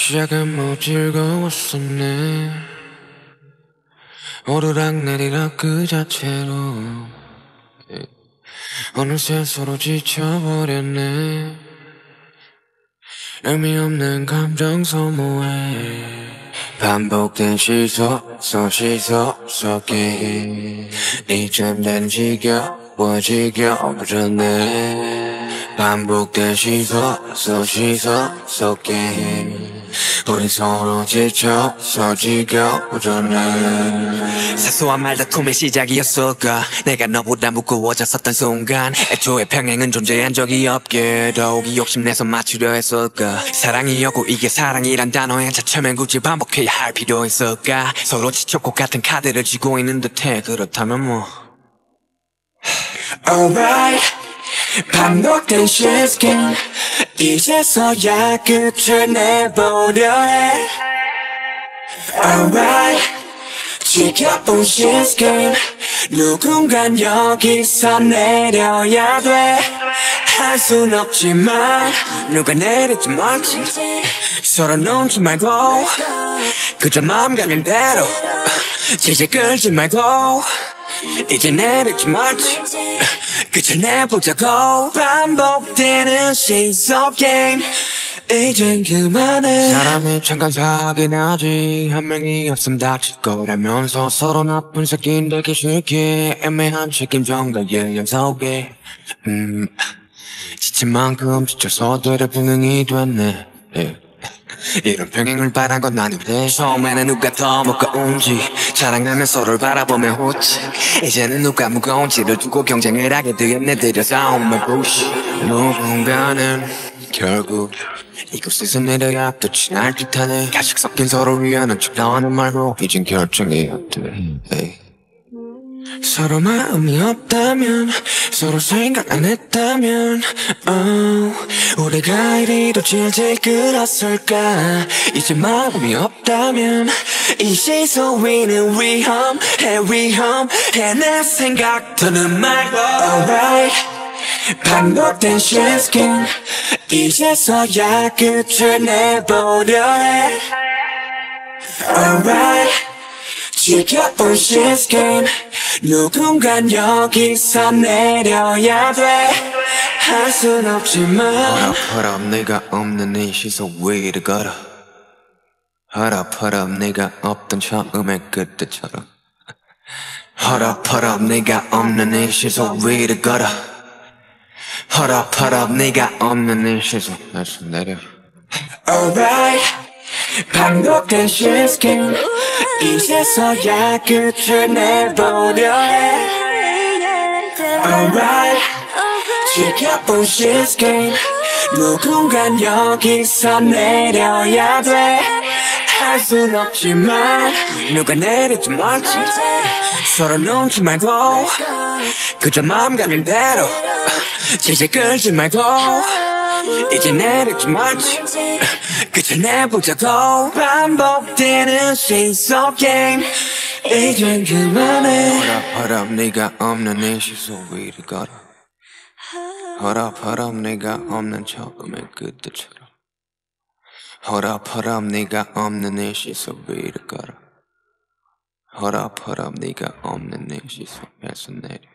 시작은 뭐 즐거웠었네. 오르락내리락 그 자체로 어느새 서로 지쳐버렸네. 의미 없는 감정 소모해. 반복된 시소 속에 이젠 난 지겨워졌네. 반복된 시소 속에 우리 서로 지쳐서 지겨워졌네. 사소한 말다툼의 시작이었을까. 내가 너보다 무거워졌었던 순간 애초에 평행은 존재한 적이 없게 더욱이 욕심내서 맞추려 했을까. 사랑이었고 이게 사랑이란 단어의 자체면 굳이 반복해야 할 필요 있을까. 서로 지쳤고 같은 카드를 쥐고 있는 듯해. 그렇다면 뭐 Alright, 반복된 시스템 이제서야 끝을 내보려 해. Alright, 지켜본 시스템 누군간 여기서 내려야 돼. 할 순 없지만 누가 내리지 말지 서로 놓지 말고 그저 마음 가는 대로 질질 끌지 말고 이제 내리지 말지 끝을 내보자고. 반복되는 시속 게임 이젠 그만해. 사람이 잠깐 사긴 하지. 한 명이 없음 다칠 거라면서 서로 나쁜 새끼인 되기 쉽게 애매한 책임전가의 연속에 지친 만큼 지쳐서 되려 병행이 됐네. 이런 병행을 바란 건 아닌데 처음에는 누가 더 무거운지 자랑하면 서로를 바라보며 웃지. 이제는 누가 무거운지를 두고 경쟁을 하게 되었네. 들여 싸움을 부시. 누군가는 결국 이곳에서 내려야 끝이 날 듯하네. 가식 섞인 서로 위하는 척 나와는 말고 이젠 결정해야 돼. 서로 마음이 없다면 서로 생각 안 했다면 우리가 이리도 질질 끌었을까. 이제 마음이 없다면 이 시소 위는 위험해. 내 생각 더는 말고. Alright, 반복된 시스템 이제서야 끝을 내보려 해. Alright, 지켜본 시스템 누군간 여기서 내려야 돼. 할 순 없지만 헐업 네가 없는 이 시소 위를 걸어. 헐업 네가 없던 처음의 그때처럼. 헐업 네가 없는 이 시소 위를 걸어. 헐업 네가 없는 이 시소 다시 내려. Alright, 반복된 시스템 이제서야 끝을 내보려 해. Alright, 지켜본 시스템 누군간 여기서 내려야 돼. 할 순 없지만 누가 내리지 말지 서로 놓지 말고 그저 마음 가는 대로 질질 끌지 말고 이제 내리지 말지 끝을 내보자고. 반복되는 시속 게임 이젠 그만해. 헐업 네가 없는 이 시소 위를 걸어. 헐업 네가 없는 처음의 그때처럼. 헐업 네가 없는 이 시소 위를 걸어. 헐업 네가 없는 이 시소에서 내려.